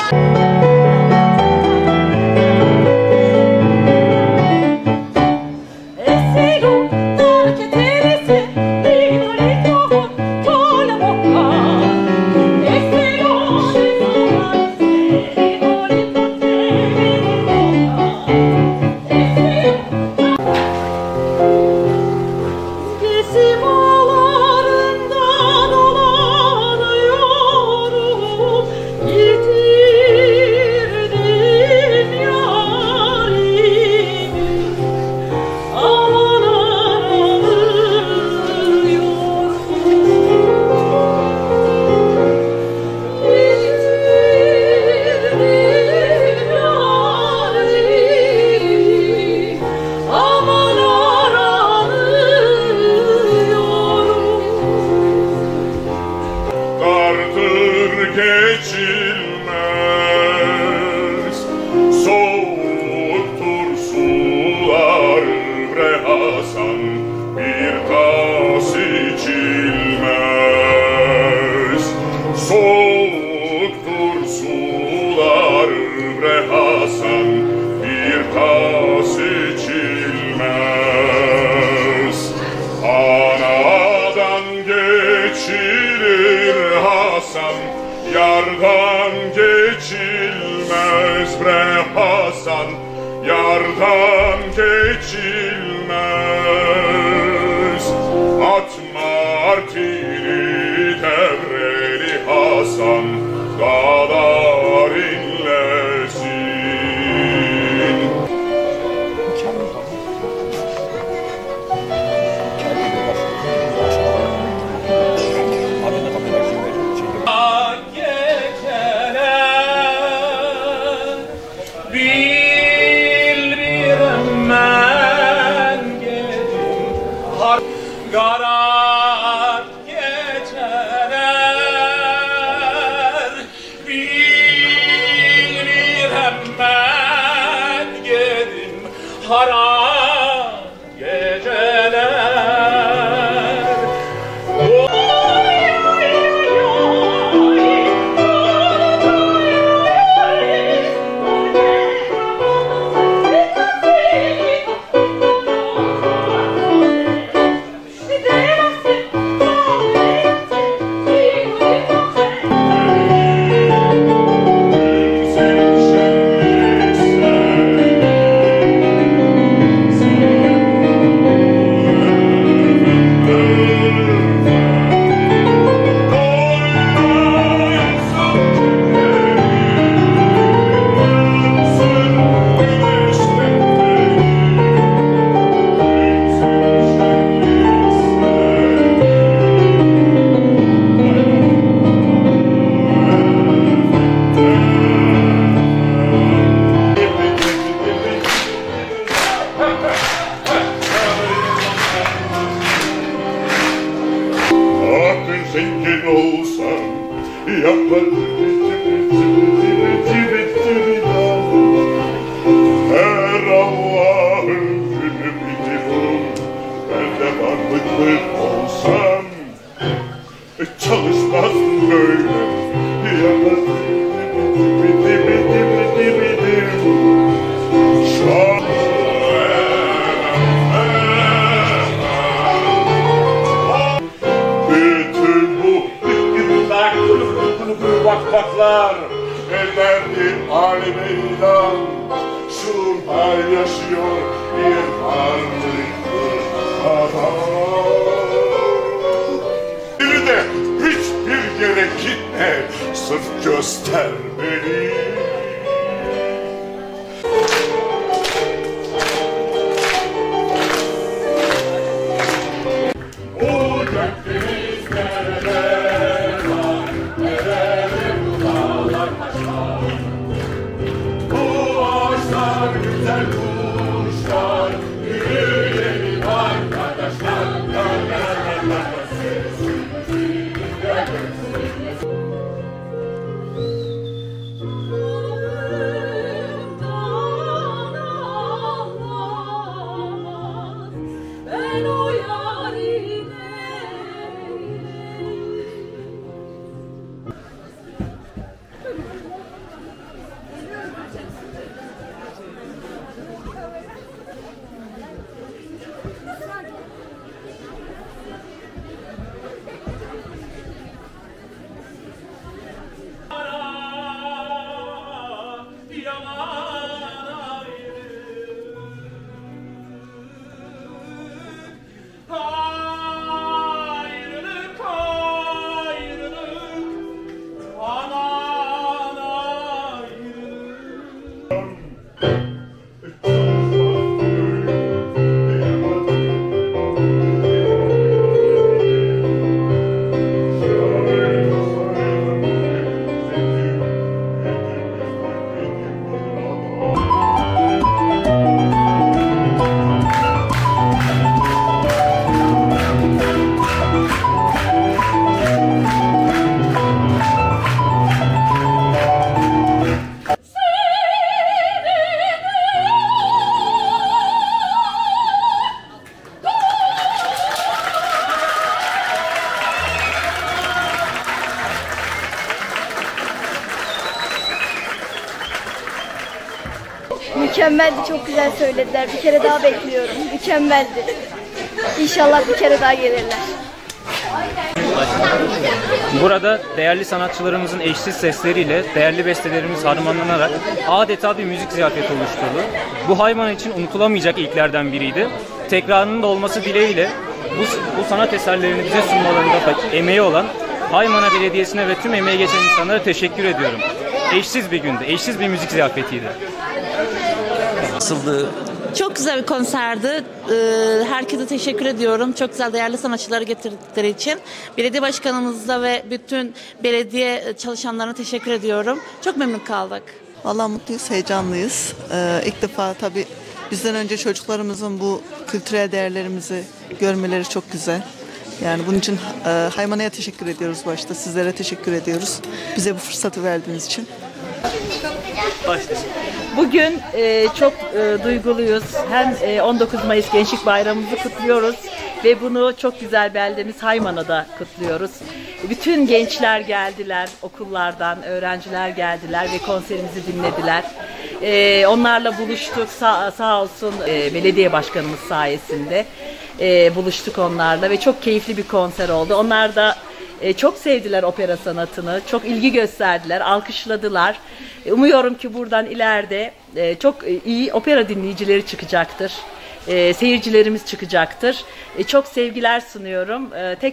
geçilmez, soğuktur sular bre Hasan, bir tas içilmez. Soğuktur sular bre Hasan, bir tas içilmez. Anadan geçilir Hasan, yardan geçilmez bre Hasan, yardan geçilmez. Atma artiri devreli Hasan, dağlar inlesin. Garat geceler bilirim ben gedim harap geceler. Zengin olsam yaparım her Allah'ın günü bilirim. Ben de varlıklı olsam çalışmazdım böyle. Yaparım baklar ederdi aleme ilan. Şurada yaşıyor bir varlıklı adam. Bir de hiçbir yere gitme, sırf göster beni. Güzel kuşlar, yürüyelim arkadaşlar. Ben o yarine Mükemmeldi, çok güzel söylediler. Bir kere daha bekliyorum. Mükemmeldi. İnşallah bir kere daha gelirler. Burada değerli sanatçılarımızın eşsiz sesleriyle değerli bestelerimiz harmanlanarak adeta bir müzik ziyafeti oluşturdu. Bu Hayman için unutulamayacak ilklerden biriydi. Tekrarının da olması dileğiyle bu sanat eserlerini bize sunmalarında emeği olan Haymana Belediyesi'ne ve tüm emeği geçen insanlara teşekkür ediyorum. Eşsiz bir gündü, eşsiz bir müzik ziyafetiydi. Nasıldı? Çok güzel bir konserdi. Herkese teşekkür ediyorum. Çok güzel değerli sanatçıları getirdikleri için. Belediye başkanımıza ve bütün belediye çalışanlarına teşekkür ediyorum. Çok memnun kaldık. Vallahi mutluyuz, heyecanlıyız. İlk defa tabii bizden önce çocuklarımızın bu kültürel değerlerimizi görmeleri çok güzel. Yani bunun için Haymana'ya teşekkür ediyoruz başta. Sizlere teşekkür ediyoruz. Bize bu fırsatı verdiğiniz için. Bugün çok duyguluyuz. Hem 19 Mayıs Gençlik Bayramımızı kutluyoruz ve bunu çok güzel beldemiz Haymana'da kutluyoruz. Bütün gençler geldiler, okullardan öğrenciler geldiler ve konserimizi dinlediler. Onlarla buluştuk, sağ olsun belediye başkanımız sayesinde buluştuk onlarla ve çok keyifli bir konser oldu. Onlar da çok sevdiler opera sanatını, çok ilgi gösterdiler, alkışladılar. Umuyorum ki buradan ileride çok iyi opera dinleyicileri çıkacaktır, seyircilerimiz çıkacaktır. Çok sevgiler sunuyorum.